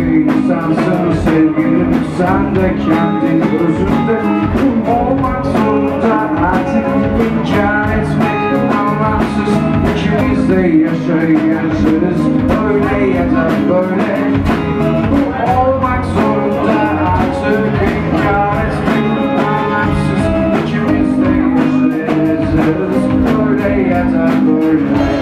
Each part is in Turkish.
sevdiğin sensin sevgilim, sen de kendin özünde olmak zorunda artık inkar etmek anlamsız. İkimiz de yaşarız öyle ya da böyle, olmak zorunda artık inkar etmek anlamsız. İkimiz de yaşarız öyle ya da böyle.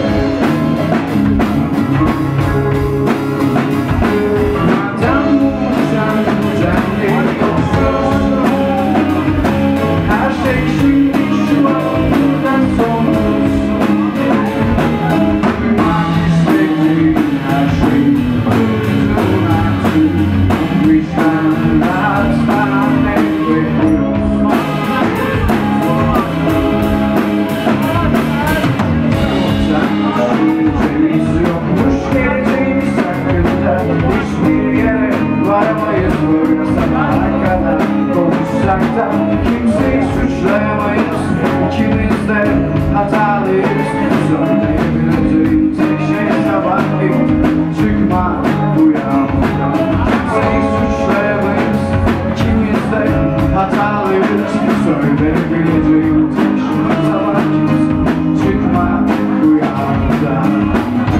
Kimseyi suçlayamayız, ikimiz de hatalıyız. Söyleyebileceğim tek şey sabahleyin çıkma bu yağmurdan. Kimseyi suçlayamayız, ikimiz de hatalıyız. Söyleyebileceğim tek şey sabahleyin çıkma bu yağmurdan.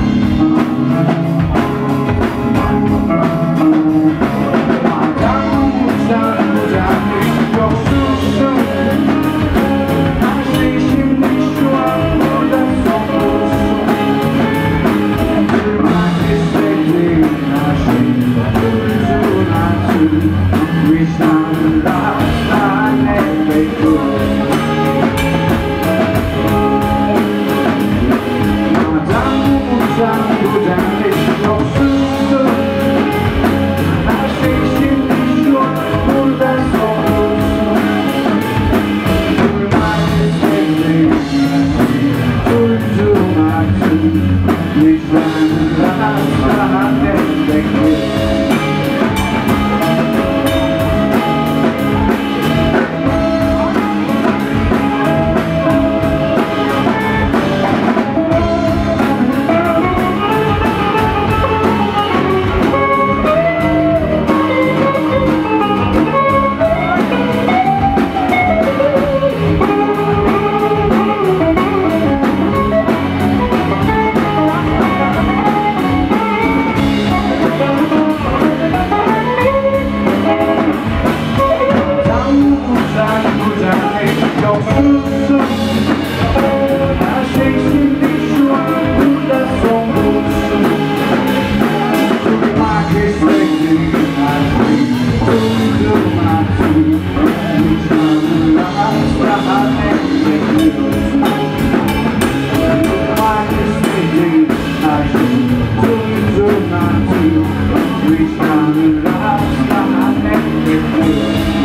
Vicdanım rahat, lanet bekliyor. Madem umuttan bu denli yoksunsun, her şey şimdi şu an burada son olsun. Duymak istediğim duydum artık. Vicdanım rahat, lanet bekliyor. Her şey şimdi şu an burada son bulsun. Duymak istediğim her şeyi duydum artık. Vicdanım rahat bekliyorsun. Duymak istediğim her şeyi duydum artık. Vicdanım rahat bekliyorsun.